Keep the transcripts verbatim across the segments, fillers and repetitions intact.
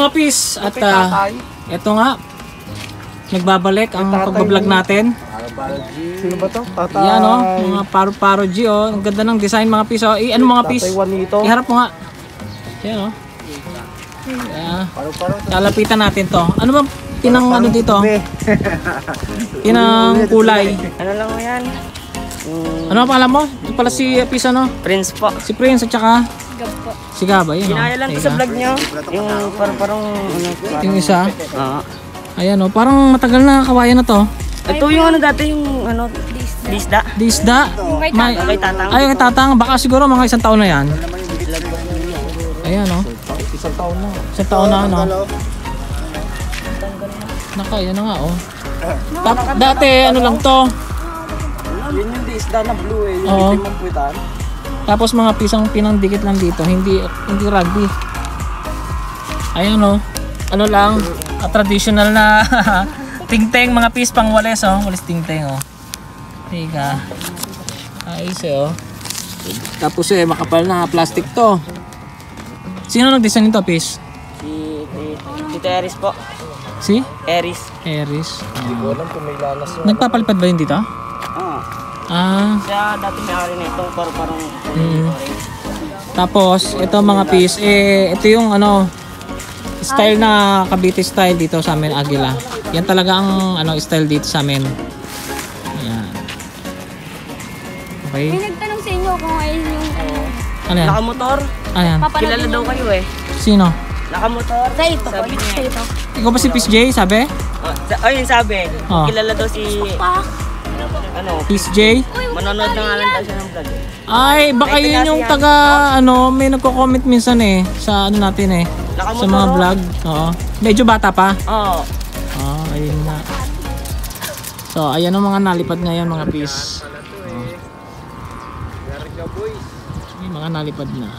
mga pis, at uh, eto nga, nagbabalik ang pagbablog natin. Sino ba to? Tatay. Yan o, mga paro-paro G o. Ang ganda ng design mga pis o. I, ano mga pis? Iharap mo nga. Yan o. Uh, lalapitan natin to. Ano ba pinang ano dito? Pinang kulay. Ano lang mo yan? Ano ang pangalan mo? Ito pala si Pis ano? Prince po. Si Prince at saka? Si Gaba. Yan o. Ginaya lang ko sa vlog nyo. Yung parang parang ano. Yung isa? Oo. Ayan o. Parang matagal na kawayan na to. Ito yung ano dati yung ano. Disda. Disda? May, Kay Tatang. ay, kay Tatang. Baka siguro mga isang taon na yan. Ayan o. Isang taon na. Isang taon na ano. Naka, yan na nga o. Tap, dati ano lang to. Yun yung disda na blue eh. Yung Oo. itim ng puwitan. Tapos mga pisang pinangdikit lang dito. Hindi hindi rugby. Ayan o. Ano lang. A traditional na tingteng mga pis pang walis o. Walis tingteng o. Tiga. Ayos eh o. Tapos eh makapal na plastic to. Sino nag-design nito pis? Si si Teris po. Si? Eris. Eris. Hindi ko alam kung may lanas yun. Nagpapalipad ba yun dito? Oo. Ah. Siya dati may-ari nito parang parang Mm. Tapos ito mga pis eh ito yung ano style na Cavite style dito sa amin, Aguila. Yan talaga ang ano style dito sa amin. Ayan. Okay. May nagtanong sa inyo kung ayun yung Ano yan? nakamotor. Ayan. Kilala daw kayo eh. Sino? Nakamotor. Sa ito, Sabi niya. sa ito. Ikaw ba si Pis J, sabi? Oh, sa- ayun sabi. Oh. Kilala daw si Pa, ano. Pis J? Manonood na nga lang daw siya ng vlog. Ay, baka May yun yung taga taga ano, may nagko-comment minsan eh sa ano natin eh. Sa Nakamotor. mga oh. vlog. Oo. Medyo bata pa. Oo. Ah, ayun nga. So, ayan ang mga nalipad ngayon mga pis. Oh. May mga nalipad na.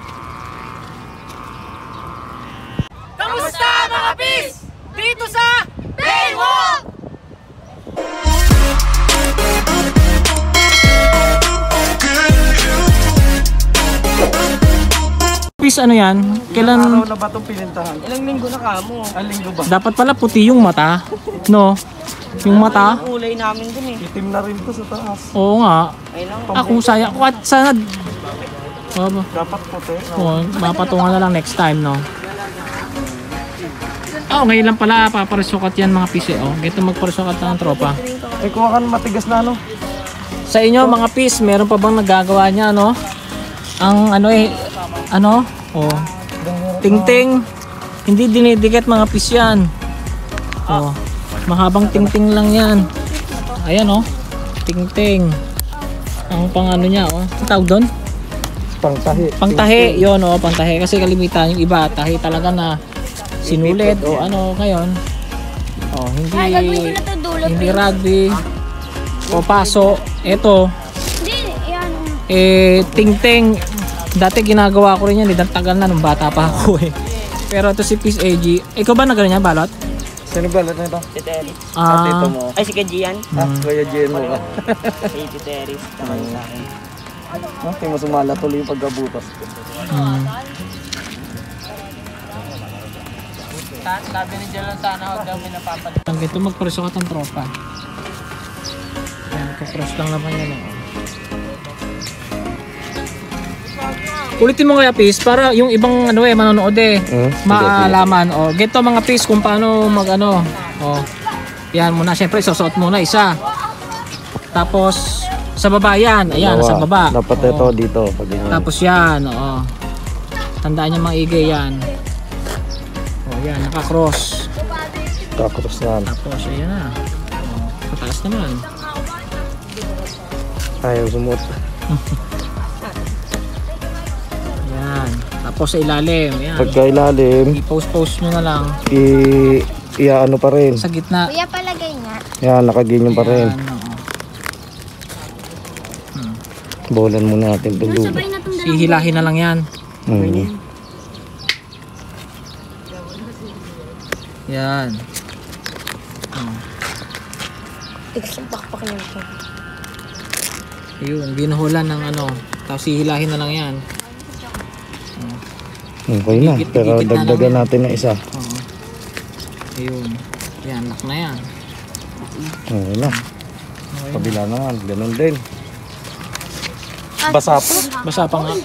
Kamusta mga pis? Dito sa Baywalk! Pis ano yan? Kailan? Araw na ba itong pinintahan? Ilang linggo na kamo. Ang linggo ba? Dapat pala puti yung mata. No? Yung mata? Ang kulay namin dun eh. Itim na rin to sa taas. Oo nga. Ayun lang. Ah, kung saya. Kung at sana. Oh, Dapat puti. No? oh, mapatungan na lang next time, no? Oh, ngayon lang pala paparisukat yan mga pis eh. Oh, ganito magparisukat ng tropa. Eh, kuha ka ng matigas na ano? Sa inyo mga pis, meron pa bang nagagawa niya, no? Ang ano eh, ano? Oh, tingting. Hindi dinidikit mga pis yan. Oh, mahabang tingting lang yan. Ayan oh, tingting. Ang pang ano niya, oh. Ang tawag doon? Pangtahi. Pangtahi, yun oh, pangtahi. Kasi kalimitan yung iba, tahi talaga na sinulid o ano ngayon. Oh, hindi ay, gagawin ko na to dulot. hindi eh. rugby o paso. Ito, Hindi, yan. eh, ting-ting. Dati ginagawa ko rin yan, eh, tagal na nung bata pa ako eh. Pero ito si Pis A G. Ikaw ba na ganyan balot? Sino ba? Ano ito? Si Teris. Ah, tito Ah, mo. Ay si Kajian. Ah, Kuya Jen mo ka. Si si Teris. Tama yun sa akin. Ah, tingin mo sumala tuloy yung pagkabutas. hmm. Sabi ni Jelon sana huwag daw pinapapalit. Ang ganito magpreso ka ng tropa. Yan, kakross lang naman yan eh. Ulitin mo kaya Pis para yung ibang ano eh manonood eh Hmm? maalaman. O, ganito mga Pis kung paano mag ano. O, yan muna. Siyempre susuot muna isa. Tapos sa baba yan. Ayan, sa baba. Dapat O, ito dito. Pag ganyan. tapos yan. Oo. Tandaan nyo mga igay yan. O, yan. Naka-cross. Kakros na. Tapos ayan na. O, pataas naman. Ayaw sumot. Yan. Tapos sa ilalim. Yan. Pagka ilalim, I-post-post nyo na lang. i... Iaano pa rin. Sa gitna. Kuya, palagay nga. Yan, nakaganyan pa rin. Yan, oo. Bolan muna natin itong dulo. Sabay na itong dalawang. Hihilahin na lang yan. Hmm. Yan. Tigas ang pakpak niya ito. Ayun, binuhulan ng ano. Tapos hihilahin na lang yan. Okay na. Gigit- Pero gigit na dagdagan lang. natin na isa. Oo. Ayun. Yan, lock na yan. Oo na. Okay. Kabila naman, ganun din. Basa pa. Basa pa nga.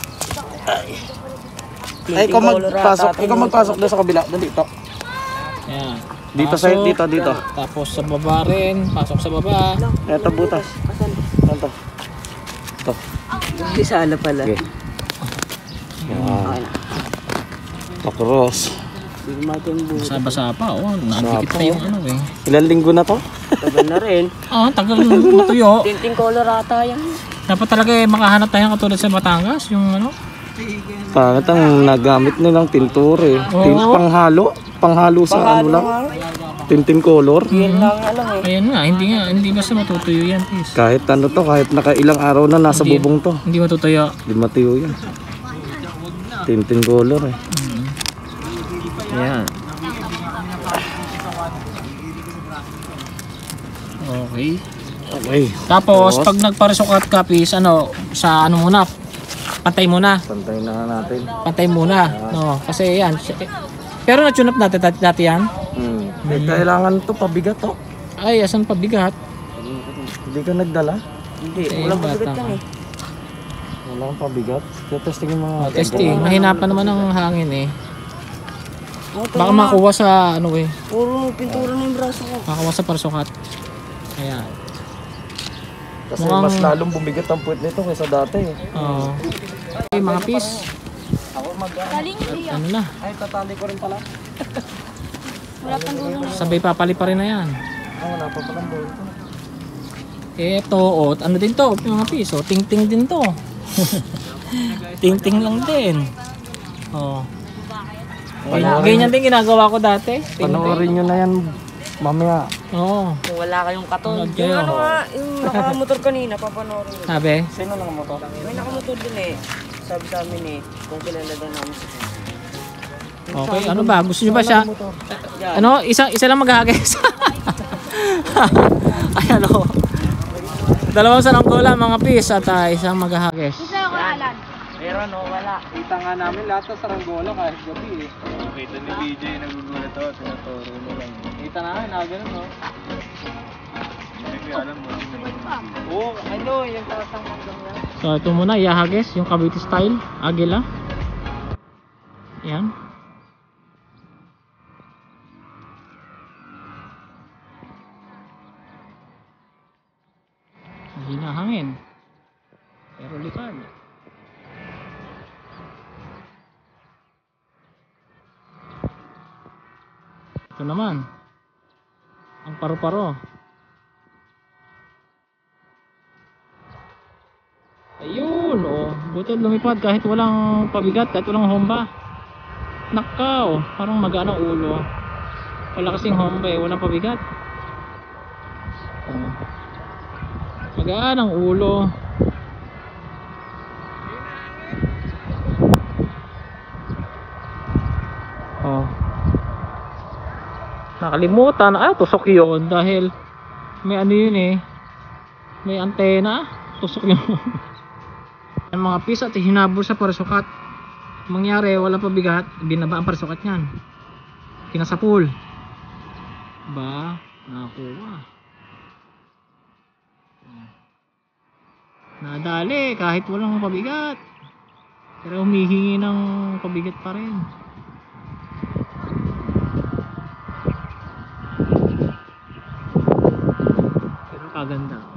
Ay, ikaw magpasok, ikaw magpasok doon sa kabila. Doon dito. Yan. Dito sa Pasok. dito, dito. Tapos sa baba rin. Pasok sa baba. Eto butas. Ito. Ito. Isa na pala. Okay. Yan. Pakros. Basa-basa pa. Oh, nakikita Basa pa, yung ano eh. Ilang linggo na to? Tagal na rin. Ah, tagal matuyo. Tinting color ata yan. Dapat talaga eh, makahanap tayo katulad sa Batangas. Yung ano. Pangit ang nagamit nilang tintur eh. Oo. Tin panghalo. Panghalo sa ano lang. Tintin color. Yan lang alam eh. Ayan nga, hindi nga, hindi basta matutuyo yan, please. Kahit ano to, kahit nakailang araw na nasa Hindi. bubong to. Hindi matutuyo. Di matiyo yan. Tintin color eh. Ayan. Okay. Okay. Tapos, pag nagparisukat ka, please, ano, sa ano muna, pantay muna. Pantay na natin. Pantay muna. No, kasi yan. Pero na-tune up natin dati, dati yan. Hmm. Eh, kailangan to pabigat to. Ay, asan pabigat? Hindi ka nagdala? Hindi, Eh, walang bata pabigat ka. yan eh. Walang pabigat. Testingin mga Oh, testing. Mahina pa naman ang hangin eh. Oh, Baka makuha sa ano eh. puro pintura na yung braso ko. Makuha sa parsukat. Ayan. Kasi Mukhang- mas lalong bumigat ang puwet nito kaysa dati eh. Oh. Okay, mga pis. Taling hindi yan. Ano na? Ay, tatali ko rin pala. Wala pang dulo na. Sabay papali pa rin na yan. Ah, wala pa palang boy. Ito, oh, ano din to, mga pis, oh, ting-ting din to. Ting-ting lang din. Oh. Ganyan, ganyan din ginagawa ko dati. Ting-ting. Panoorin nyo na yan mamaya. Oo. Kung wala kayong katon. Tulad Yung kayo. ano nga, yung nakamotor kanina, papanoorin nyo. Sabi? Sino lang mo to? May nakamotor din eh. Sabi sa amin eh, kung kilala daw namin siya. Okay, ano ba? Gusto nyo ba siya? Yan. Ano? Isa, isa lang maghahagis. Ayan o. Dalawang saranggola mga pis at uh, isang maghahagis. Isa ako alan. Pero no, wala. Kita nga namin lahat sa saranggola kahit gabi eh. Kita ni B J nagugulat ako, tinaturo mo lang. Kita na, nagano'n no? Hindi ko alam mo. Oo, ano, yung tasang hanggang yan. So ito muna, ihahagis, yung Cavite style, agila. Ayan. Mahina hangin. Pero lipad. Ito naman. Ang paru-paro. Ayun, oh. Buti lumipad kahit walang pabigat, kahit walang homba. Nakaw, parang magaan ang ulo. Wala kasing homba eh, walang pabigat. Oh. Magaan ang ulo. Oh. Nakalimutan, ay tusok yun dahil may ano yun eh. May antena, tusok yun. Ang mga pis at hinabol sa parasukat. Mangyari, wala pa bigat, binaba ang parasukat niyan. Kinasapul. Ba, nakakuha. Nadali kahit walang pabigat. Pero humihingi ng pabigat pa rin. Pero kaganda.